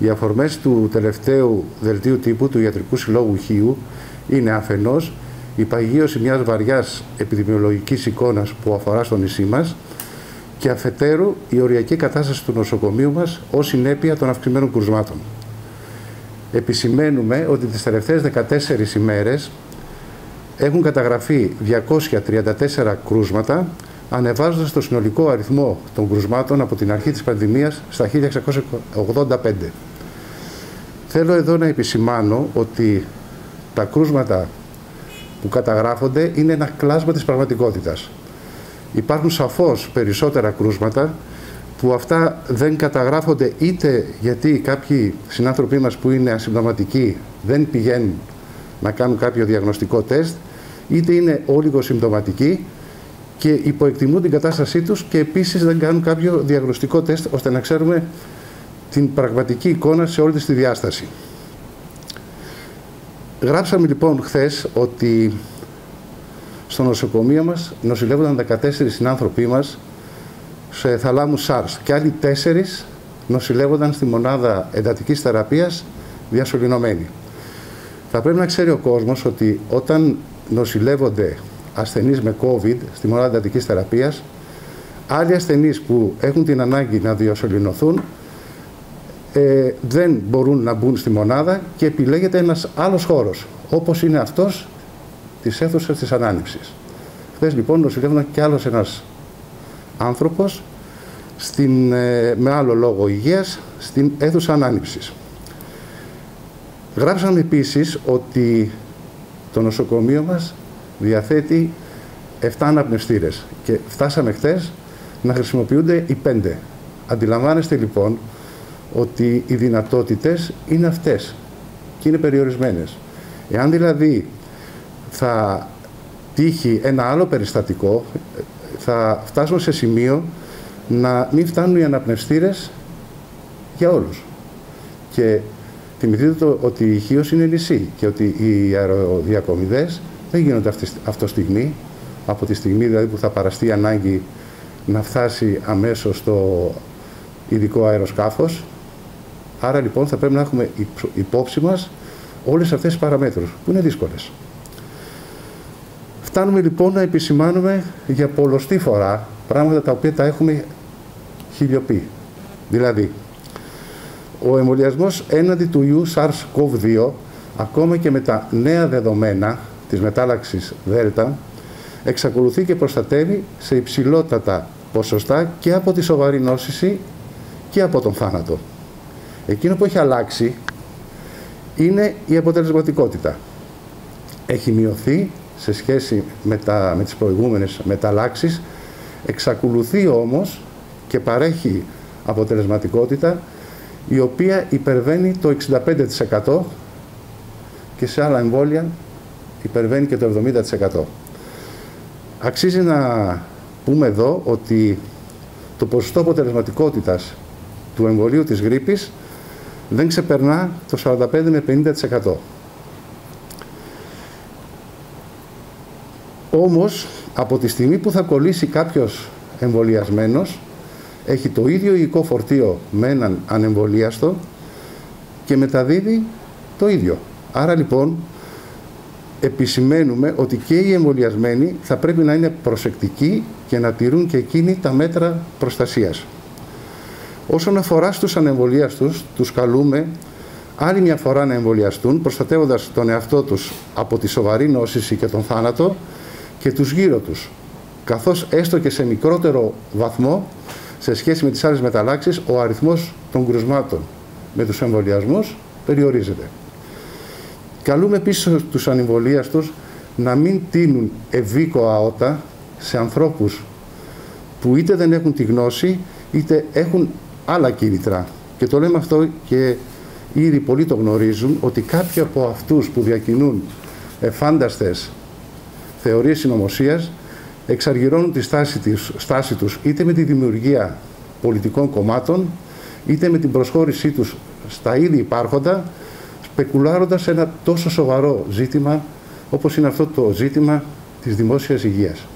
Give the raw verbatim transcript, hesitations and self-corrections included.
Οι αφορμές του τελευταίου δελτίου τύπου του Ιατρικού Συλλόγου Χίου είναι αφενός η παγίωση μιας βαριάς επιδημιολογικής εικόνας που αφορά στο νησί μας και αφετέρου η οριακή κατάσταση του νοσοκομείου μας ως συνέπεια των αυξημένων κρουσμάτων. Επισημαίνουμε ότι τις τελευταίες δεκατέσσερις ημέρες έχουν καταγραφεί διακόσια τριάντα τέσσερα κρούσματα, ανεβάζοντας το συνολικό αριθμό των κρουσμάτων από την αρχή της πανδημίας στα χίλια εξακόσια ογδόντα πέντε. Θέλω εδώ να επισημάνω ότι τα κρούσματα που καταγράφονται είναι ένα κλάσμα της πραγματικότητας. Υπάρχουν σαφώς περισσότερα κρούσματα που αυτά δεν καταγράφονται είτε γιατί κάποιοι συνάνθρωποι μας που είναι ασυμπτωματικοί δεν πηγαίνουν να κάνουν κάποιο διαγνωστικό τεστ, είτε είναι ολιγοσυμπτωματικοί και υποεκτιμούν την κατάστασή τους και επίσης δεν κάνουν κάποιο διαγνωστικό τεστ ώστε να ξέρουμε την πραγματική εικόνα σε όλη της τη διάσταση. Γράψαμε λοιπόν χθες ότι στο νοσοκομείο μας νοσηλεύονταν δεκατέσσερις συνάνθρωποι μας σε θαλάμους SARS και άλλοι τέσσερις νοσηλεύονταν στη μονάδα εντατικής θεραπείας διασωληνωμένοι. Θα πρέπει να ξέρει ο κόσμος ότι όταν νοσηλεύονται ασθενείς με COVID στη μονάδα εντατικής θεραπείας, άλλοι ασθενείς που έχουν την ανάγκη να διασωληνωθούν ε, δεν μπορούν να μπουν στη μονάδα και επιλέγεται ένας άλλος χώρος, όπως είναι αυτός της αίθουσας της ανάνυψης. Χθες λοιπόν νοσηλεύονταν και άλλος ένας άνθρωπος στην, ε, με άλλο λόγο υγείας στην αίθουσα ανάνυψης. Γράψαμε επίσης ότι το νοσοκομείο μας διαθέτει επτά αναπνευστήρες και φτάσαμε χθες να χρησιμοποιούνται οι πέντε. Αντιλαμβάνεστε λοιπόν ότι οι δυνατότητες είναι αυτές και είναι περιορισμένες. Εάν δηλαδή θα τύχει ένα άλλο περιστατικό, θα φτάσουμε σε σημείο να μην φτάνουν οι αναπνευστήρες για όλους. Και θυμηθείτε το ότι η Χίος είναι νησί και ότι οι αεροδιακομιδές δεν γίνονται αυτό στιγμή, από τη στιγμή δηλαδή που θα παραστεί η ανάγκη να φτάσει αμέσως στο ειδικό αεροσκάφος. Άρα λοιπόν θα πρέπει να έχουμε υπόψη μας όλες αυτές τις παραμέτρους που είναι δύσκολες. Φτάνουμε λοιπόν να επισημάνουμε για πολλοστή φορά πράγματα τα οποία τα έχουμε χιλιοπεί. Δηλαδή, ο εμβολιασμός έναντι του ιού SARS-κοβ δύο, ακόμα και με τα νέα δεδομένα της μετάλλαξης Δέλτα, εξακολουθεί και προστατεύει σε υψηλότατα ποσοστά και από τη σοβαρή νόσηση και από τον θάνατο. Εκείνο που έχει αλλάξει είναι η αποτελεσματικότητα. Έχει μειωθεί σε σχέση με, τα, με τις προηγούμενες μεταλλάξεις, εξακολουθεί όμως και παρέχει αποτελεσματικότητα η οποία υπερβαίνει το εξήντα πέντε τοις εκατό και σε άλλα εμβόλια υπερβαίνει και το εβδομήντα τοις εκατό. Αξίζει να πούμε εδώ ότι το ποσοστό αποτελεσματικότητας του εμβολίου της γρίπης δεν ξεπερνά το σαράντα πέντε με πενήντα τοις εκατό. Όμως, από τη στιγμή που θα κολλήσει κάποιος εμβολιασμένος, έχει το ίδιο υλικό φορτίο με έναν ανεμβολίαστο και μεταδίδει το ίδιο. Άρα λοιπόν, επισημαίνουμε ότι και οι εμβολιασμένοι θα πρέπει να είναι προσεκτικοί και να τηρούν και εκείνοι τα μέτρα προστασίας. Όσον αφορά στους ανεμβολίαστους, τους καλούμε άλλη μια φορά να εμβολιαστούν, προστατεύοντας τον εαυτό τους από τη σοβαρή νόσηση και τον θάνατο και τους γύρω τους, καθώς έστω και σε μικρότερο βαθμό, σε σχέση με τις άλλες μεταλλάξεις, ο αριθμός των κρουσμάτων με τους εμβολιασμούς περιορίζεται. Καλούμε επίσης τους ανεμβολίαστους να μην τίνουν ευήκοα ότα σε ανθρώπους που είτε δεν έχουν τη γνώση, είτε έχουν άλλα κίνητρα. Και το λέμε αυτό και ήδη πολλοί το γνωρίζουν, ότι κάποιοι από αυτούς που διακινούν εφάνταστες θεωρίες συνωμοσίας εξαργυρώνουν τη στάση, της, στάση τους είτε με τη δημιουργία πολιτικών κομμάτων, είτε με την προσχώρησή τους στα ήδη υπάρχοντα, σπεκουλάροντας ένα τόσο σοβαρό ζήτημα όπως είναι αυτό το ζήτημα της δημόσιας υγείας.